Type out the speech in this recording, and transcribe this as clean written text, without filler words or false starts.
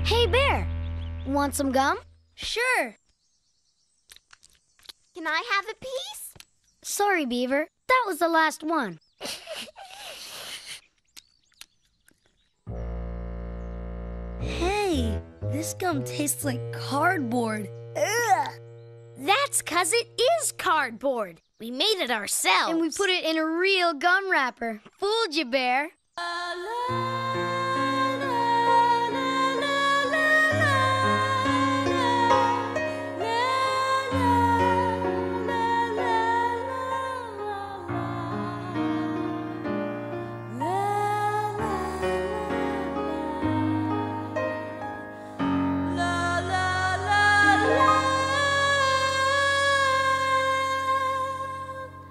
Hey, Bear, want some gum? Sure. Can I have a piece? Sorry, Beaver. That was the last one. Hey, this gum tastes like cardboard. Ugh. That's 'cause it is cardboard. We made it ourselves. And we put it in a real gum wrapper. Fooled you, Bear. La, la.